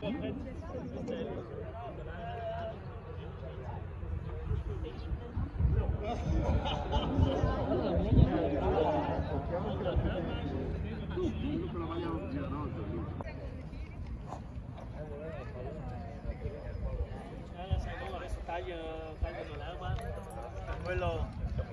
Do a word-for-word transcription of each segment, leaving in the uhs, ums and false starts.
Adesso taglio, tagliano l'erba per quello.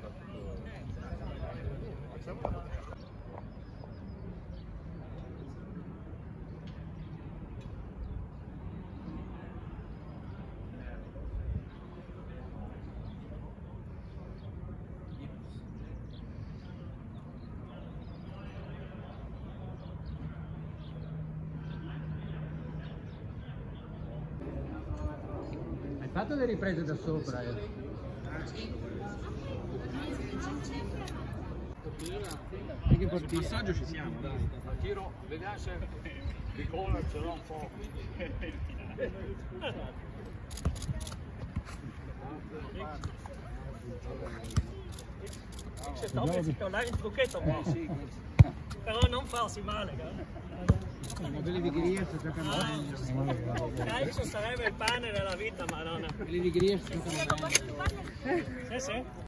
Hai fatto le riprese da sopra? Eh? E che porti? Il passaggio ci siamo, dai. Tiro, vediamo se di cola ce l'ho un po'. Se tocca si colare il trucchetto qua. Però non farsi male, Ma quelle vigherie si giocano meglio. calcio sarebbe il pane della vita, madonna. Quelle vigherie si giocano meglio. Sì, sì.